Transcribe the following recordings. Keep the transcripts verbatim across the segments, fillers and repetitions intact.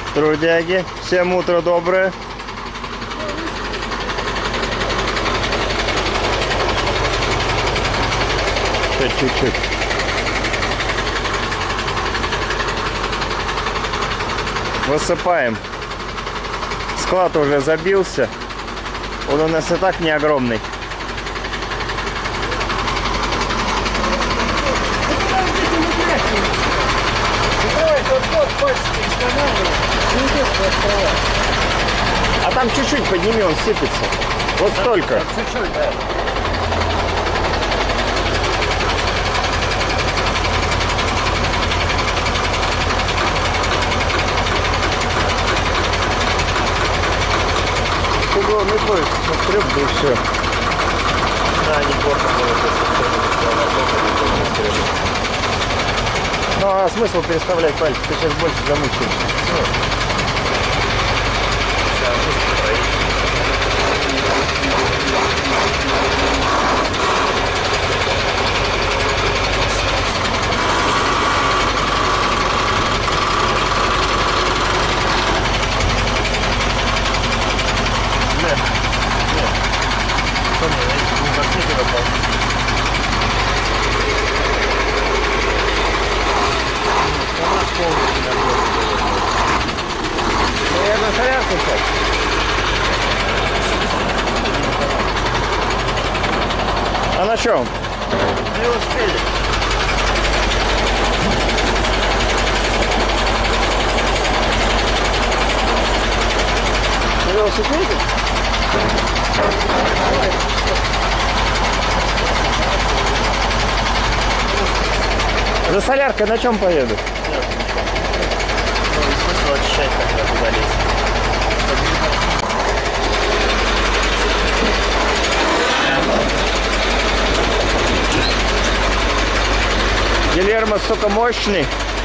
Трудяги, всем утро доброе. Чуть-чуть. Высыпаем. Склад уже забился. Он у нас и так не огромный. А там чуть-чуть подними, он сыпется. Вот столько. Чуть-чуть, да. Угловный поезд, трёх, да и все. Да, неплохо было. Ну а смысл переставлять пальцы? Ты сейчас больше замучаешься. Наверное, солярку сейчас. А на чем? Мы успели. На велосипеде? За соляркой на чем поеду? Ну, и смысл очищать, когда туда лезть. Гильермо, сука, мощный.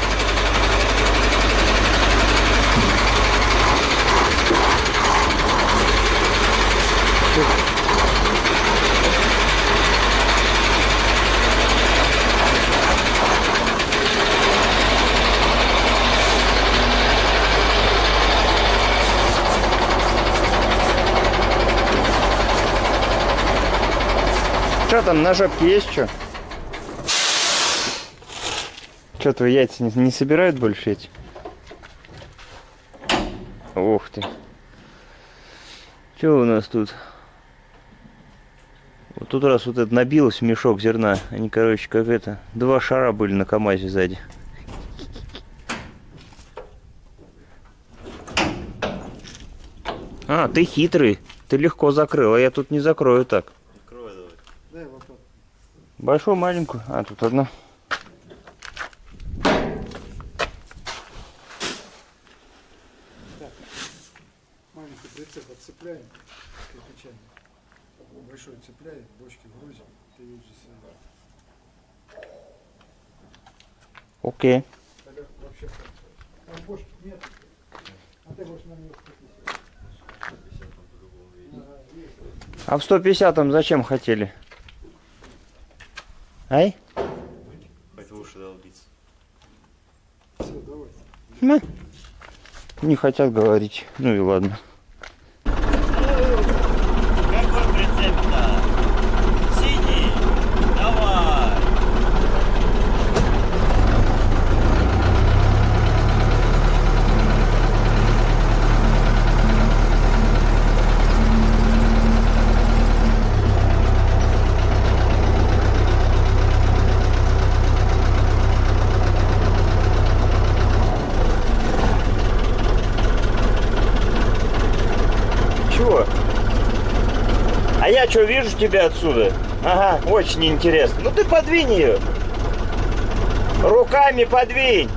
Что там на жопке есть что? Что, твои яйца не, не собирают больше эти? Ух ты. Что у нас тут? Вот тут раз вот это набилось в мешок зерна. Они, короче, как это. Два шара были на КамАЗе сзади. А, ты хитрый. Ты легко закрыл, а я тут не закрою так. Открой давай. Дай вот так. Большую, маленькую? А, тут одна. Маленький прицеп отцепляем кирпичами. Большой цепляем, бочки грузим. Ты видишь сам. Окей. Вообще там бочки нет. А ты будешь на нее сто пятьдесят. А в сто пятидесятом зачем хотели? Ай? Хоть в уши долбиться. Все, давай. Ну, не хотят говорить. Ну и ладно. Какой прицеп-то? Синий? Давай. Чего? А я что, вижу тебя отсюда? Ага, очень интересно. Ну ты подвинь ее. Руками подвинь.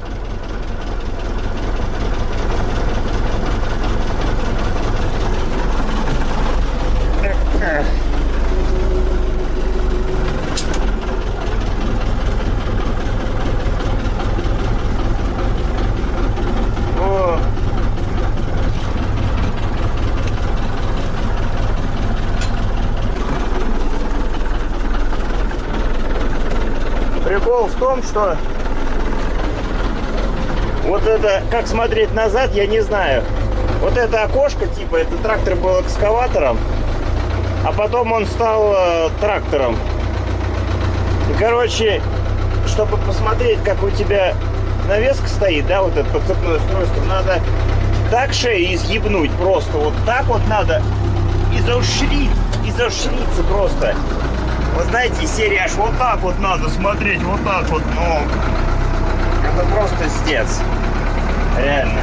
О. Прикол в том, что Вот это, как смотреть назад, я не знаю. Вот это окошко, типа, это трактор был экскаватором, а потом он стал э, трактором. И, короче, чтобы посмотреть, как у тебя навеска стоит, да, вот это подцепное устройство, надо так шею изъебнуть просто. Вот так вот надо изошрить, изошриться просто. Вот знаете, серия аж вот так вот надо смотреть, вот так вот, ну, это просто стец. Реально.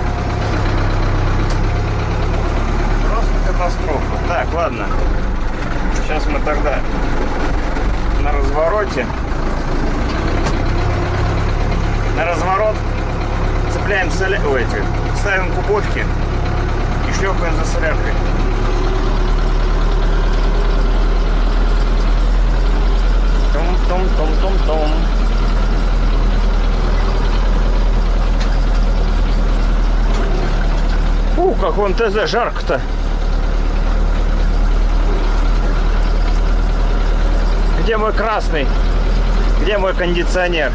Просто катастрофа. Так, ладно. Сейчас мы тогда на развороте. На разворот цепляем соля... Ой, эти, ставим кубовки и шлепаем за соляркой. Том-том-том-том-том. У, как вон ТЗ жарко-то. Где мой красный? Где мой кондиционер?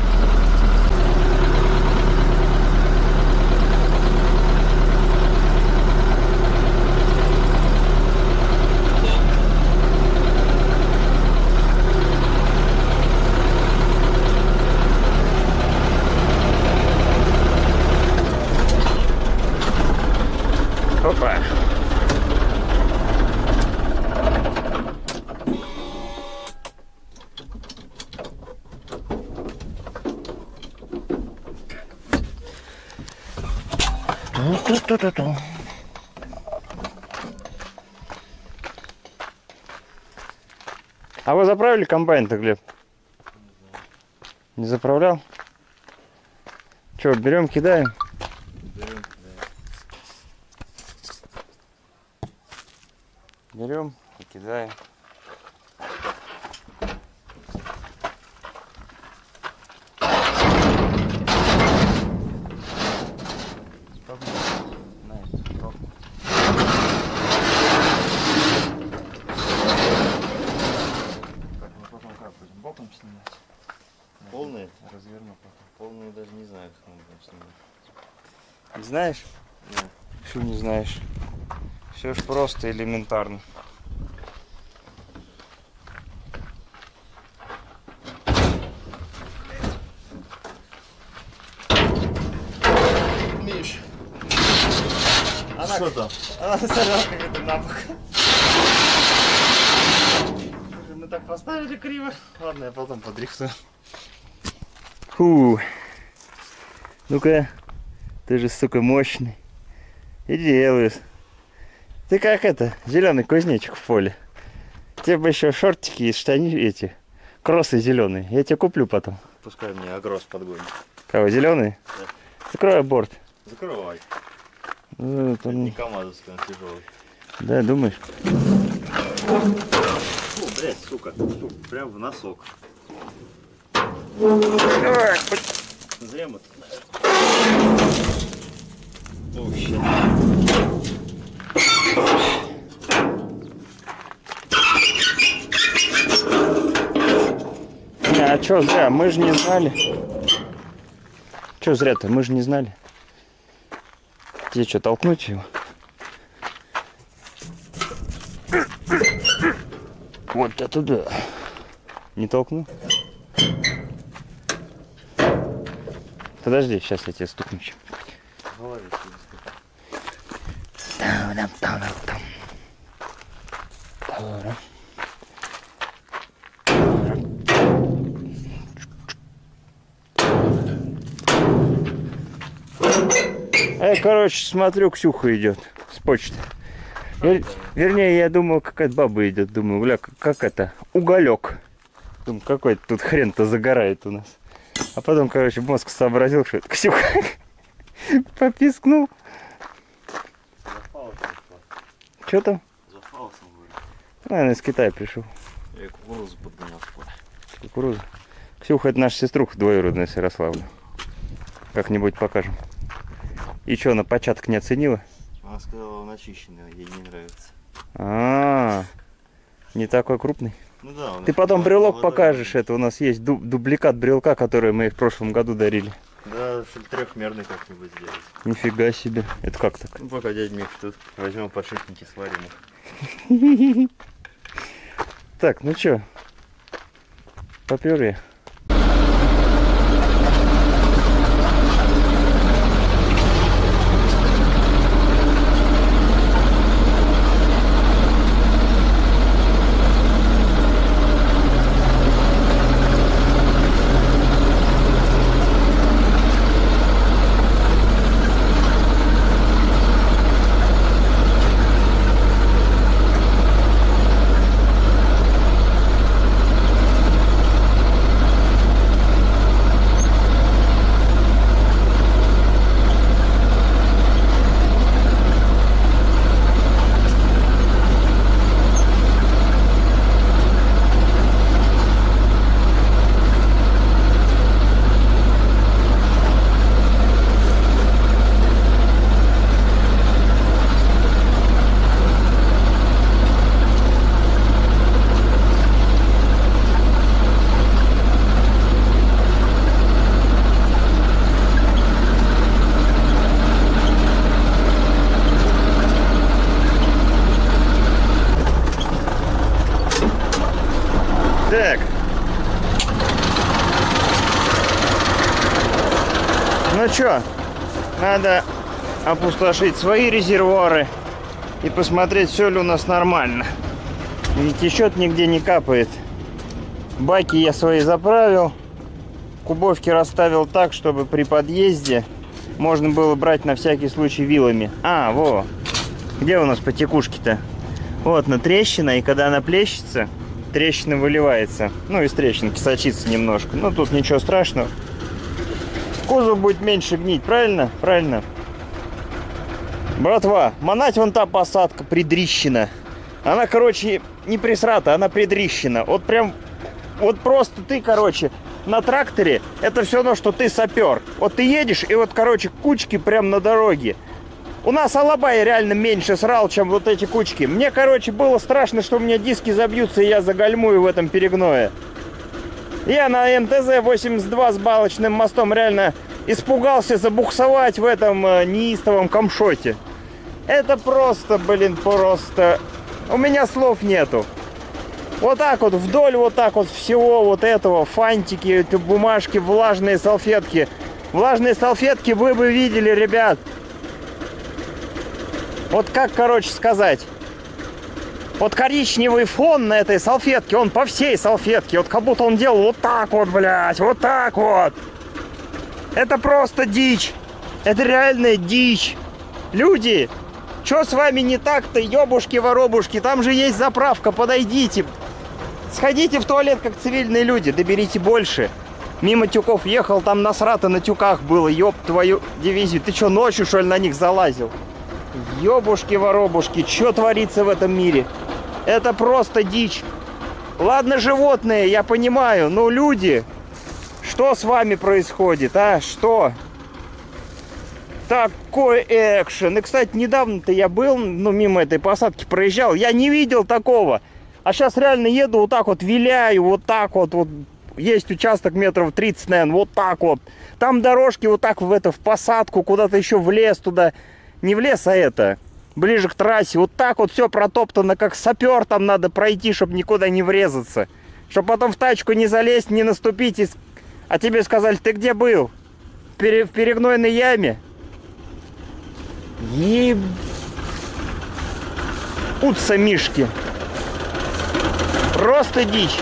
Опа. Ту-ту-ту-ту-ту. А вы заправили комбайн-то, Глеб? Не заправлял? Че, берем, кидаем? Берем и кидаем. Боком снимать. Полные? Разверну потом. Полные даже не знаю, как мы будем снимать. Не знаешь? Нет. Что не знаешь? Все ж просто элементарно. Миш, Она, что там? она солярка где-то на бок. Мы так поставили криво. Ладно, я потом подрифтую. Фу. Ну-ка, ты же, сука, мощный. Иди, Элвис. Ты как это, зеленый кузнечик в поле. Тебе бы еще шортики и штани эти, кроссы зеленые. Я тебе куплю потом. Пускай мне агрос подгонит. Кого, зеленые? Да. Закрой борт. Закрывай. Ну, Это там... не КамАЗовский, он тяжелый. Да, думаешь? Фу, блядь, сука. Фу, прям в носок. Зря мы тут, наверное. О, щит. А чё зря? Мы же не знали. Чё зря-то? Мы же не знали. Тебе что, толкнуть его? Вот это да. Не толкну? Подожди, сейчас я тебе стукну. Я, короче, смотрю, Ксюха идет с почты. Вер... Вернее, я думал, какая-то баба идет. Думаю, бля, как это? Уголек. Думаю, какой-то тут хрен-то загорает у нас. А потом, короче, мозг сообразил, что это Ксюха. Попискнул. Что там? Зафался, говорю. Наверное, из Китая пришел. Я кукурузу подгонял в поле. Кукуруза. Ксюха, это наша сеструха двоюродная с Ярославля. Как-нибудь покажем. И что, на початок не оценила? Она сказала, он очищенный, ей не нравится. А, -а, -а. Не такой крупный. Ну да, он Ты потом брелок покажешь. Это у нас есть ду дубликат брелка, который мы в прошлом году дарили. Да, надо трехмерный как-нибудь сделать. Нифига себе. Это как так? Ну, пока дядь Миш тут. Возьмем подшипники, сварим их. Так, ну чё? Попёр я. Так. Ну чё, надо опустошить свои резервуары и посмотреть, все ли у нас нормально. Не течет, нигде не капает. Баки я свои заправил. Кубовки расставил так, чтобы при подъезде можно было брать на всякий случай вилами. А, во. Где у нас потекушки-то? Вот, на трещина, и когда она плещется, трещина выливается. Ну, из трещинки сочится немножко. Ну, тут ничего страшного. Кузов будет меньше гнить, правильно? Правильно. Братва, манать вон та посадка придрищена. Она, короче, не присрата, она придрищена. Вот прям, вот просто ты, короче, на тракторе, это все равно, что ты сапер. Вот ты едешь, и вот, короче, кучки прям на дороге. У нас Алабай реально меньше срал, чем вот эти кучки. Мне, короче, было страшно, что у меня диски забьются, и я загальмую в этом перегное. Я на эм тэ зэ восемьдесят два с балочным мостом реально испугался забуксовать в этом э, неистовом камшоте. Это просто, блин, просто... У меня слов нету. Вот так вот, вдоль вот так вот всего вот этого, фантики, бумажки, влажные салфетки. Влажные салфетки вы бы видели, ребят. Вот как, короче, сказать. Вот коричневый фон на этой салфетке, он по всей салфетке. Вот как будто он делал вот так вот, блядь, вот так вот. Это просто дичь. Это реальная дичь. Люди, что с вами не так-то, ёбушки-воробушки? Там же есть заправка, подойдите. Сходите в туалет, как цивильные люди, доберите больше. Мимо тюков ехал, там насрато на тюках было, ёб твою дивизию. Ты что, ночью, что ли, на них залазил? Ёбушки-воробушки, что творится в этом мире? Это просто дичь. Ладно, животные, я понимаю, но люди, что с вами происходит, а? Что? Такой экшен. И, кстати, недавно-то я был, ну, мимо этой посадки проезжал, я не видел такого. А сейчас реально еду, вот так вот виляю, вот так вот, вот. Есть участок метров тридцать, наверное, вот так вот. Там дорожки вот так в это, в посадку, куда-то еще в лес туда. Не в лес, а это, ближе к трассе. Вот так вот все протоптано, как сапер там надо пройти, чтобы никуда не врезаться. Чтобы потом в тачку не залезть, не наступить. И... А тебе сказали, ты где был? Пере... В перегнойной яме? Еб... Утса мишки. Просто дичь.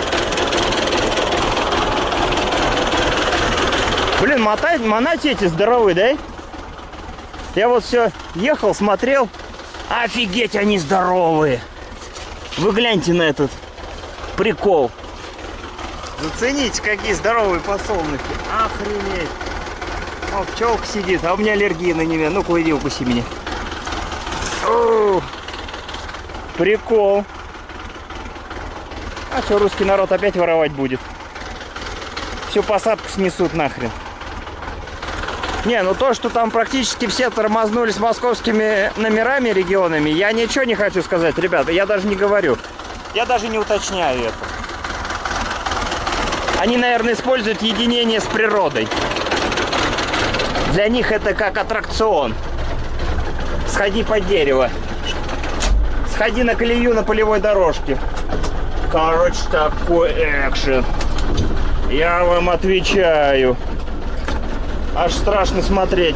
Блин, мотать, манать эти здоровые, да? Я вот все ехал, смотрел. Офигеть, они здоровые. Вы гляньте на этот прикол. Зацените, какие здоровые подсолнухи. Охренеть. О, пчелка сидит, а у меня аллергия на нее. Ну-ка, иди, укуси меня. О, прикол. А что, русский народ опять воровать будет? Всю посадку снесут нахрен. Не, ну то, что там практически все тормознули с московскими номерами, регионами, я ничего не хочу сказать, ребята, я даже не говорю. Я даже не уточняю это. Они, наверное, используют единение с природой. Для них это как аттракцион. Сходи под дерево. Сходи на колею на полевой дорожке. Короче, такой экшен. Я вам отвечаю. Аж страшно смотреть.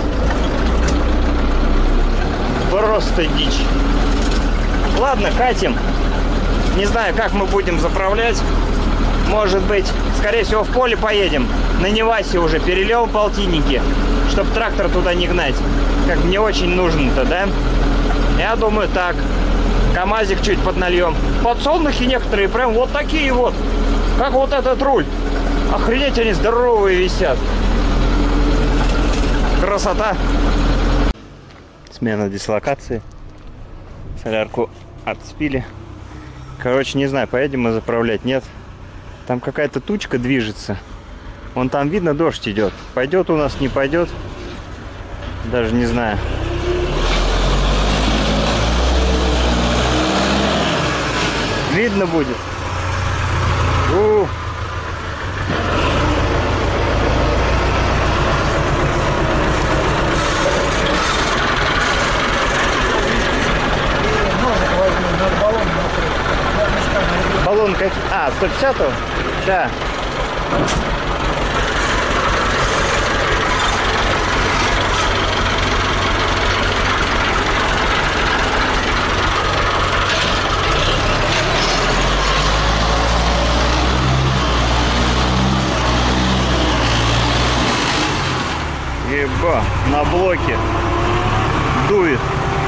Просто дичь. Ладно, катим. Не знаю, как мы будем заправлять. Может быть, скорее всего, в поле поедем. На Невасе уже перелил полтинники, чтобы трактор туда не гнать. Как мне очень нужно-то, да? Я думаю, так. КамАЗик чуть поднальем. Подсолнухи некоторые прям вот такие вот. Как вот этот руль. Охренеть, они здоровые висят. Красота. Смена дислокации. Солярку отцепили. Короче, не знаю, поедем мы заправлять, нет. Там какая-то тучка движется. Вон там видно, дождь идет. Пойдет у нас, не пойдет. Даже не знаю. Видно будет. У. Баллон как... А, сто пятьдесят? Да. Еба, на блоке дует.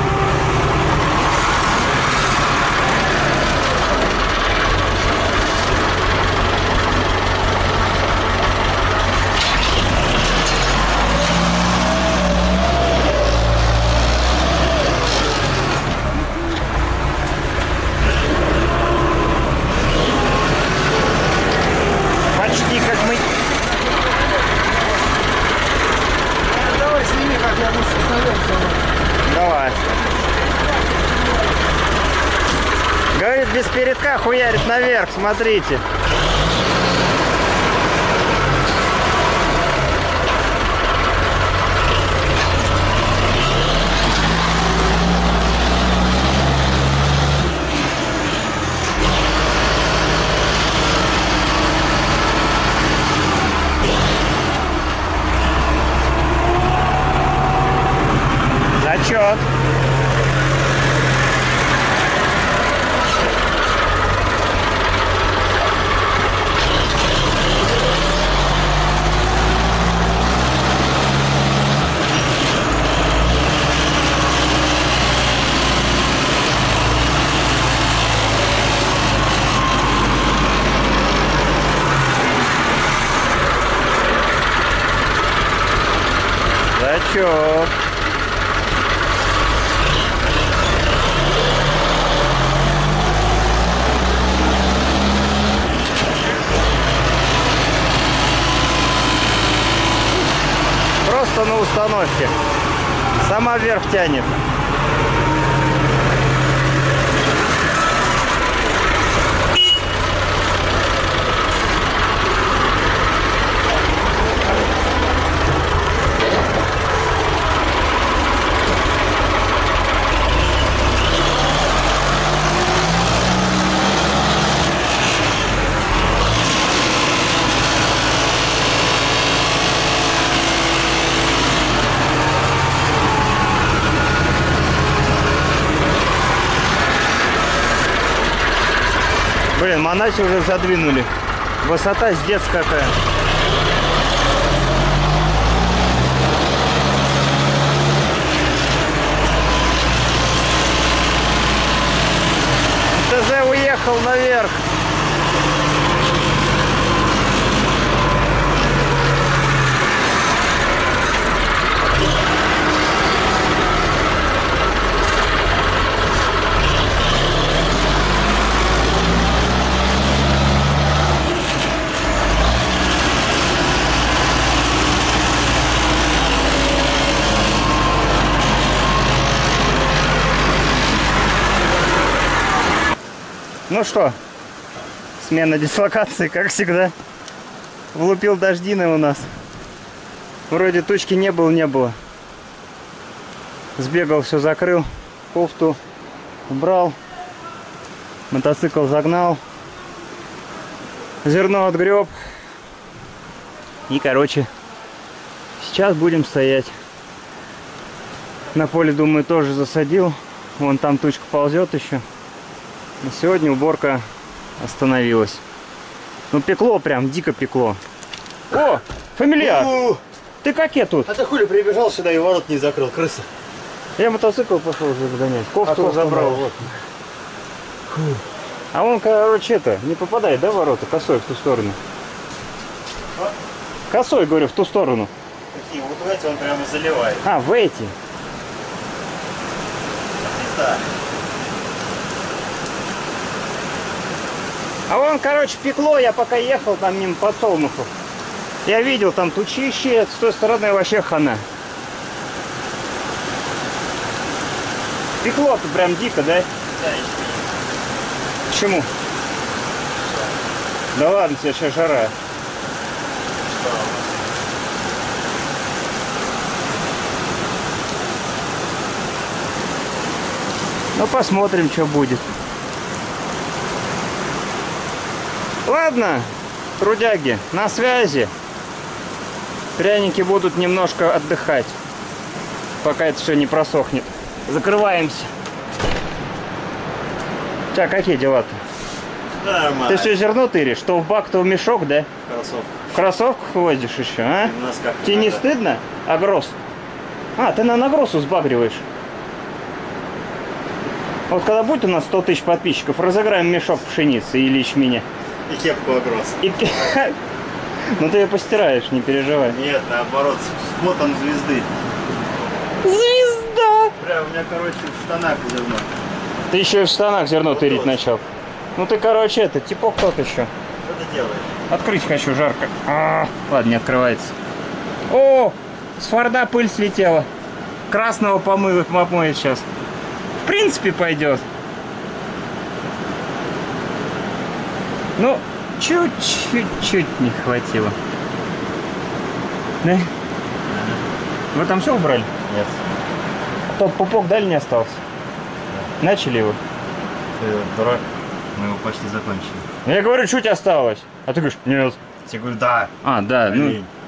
Почти как мы... Давай сними, как я лучше снаряд сама. Давай. Говорит, без передка хуярит наверх, смотрите. Зачет. Зачет. Просто на установке. Сама вверх тянет. Блин, Монаси уже задвинули. Высота здесь какая. ТЗ уехал наверх. Ну что, смена дислокации, как всегда. Влупил дождины у нас. Вроде тучки не было, не было. Сбегал, все закрыл. Кофту убрал. Мотоцикл загнал. Зерно отгреб. И, короче, сейчас будем стоять. На поле, думаю, тоже засадил. Вон там тучка ползет еще. И сегодня уборка остановилась. Ну, пекло прям, дико пекло. О, фамильяр! Ну, Ты как я тут? а ты хули прибежал сюда и ворот не закрыл, крыса? Я мотоцикл пошел уже загонять. Кофту, А кофту забрал. моя, вот. А он, короче, это, не попадает, да, в ворота? Косой в ту сторону. А? Косой, говорю, в ту сторону. Какие? Вот в эти он прямо заливает. А, в эти. Да. А вон, короче, пекло, я пока ехал там мимо подсолнухов. Я видел там тучище, с той стороны вообще хана. Пекло-то прям дико, да? Да, еще. Почему? Да ладно, тебе сейчас жара. Ну, посмотрим, что будет. Ладно, трудяги, на связи. Пряники будут немножко отдыхать, пока это все не просохнет. Закрываемся. Тебя какие дела-то? Да, нормально. Ты все зерно тыришь? Что в бак, то в мешок, да? Кроссовка. В кроссовках возишь еще, а? В носках Тебе не надо. стыдно? А гроз? А, ты на нагросу сбагриваешь. Вот когда будет у нас сто тысяч подписчиков, разыграем мешок пшеницы или ячменя. И кепку огроз. И... Ну ты ее постираешь, не переживай. Нет, наоборот, смотан звезды. Звезда! Бля, у меня, короче, в штанах зерно. Ты еще и в штанах зерно Вот тырить вот. начал. Ну ты, короче, это, типок тот еще. Что ты делаешь? Открыть хочу, жарко. А, ладно, не открывается. О, с Форда пыль слетела. Красного помыл, помоет сейчас. В принципе, пойдет. Ну, чуть-чуть не хватило. Да? Вы там все убрали? Нет. Тот пупок дали не остался? Начали его? Ты дурак. Мы его почти закончили. Я говорю, чуть осталось. А ты говоришь, нет. Я говорю, да. А, да, ну, Блин.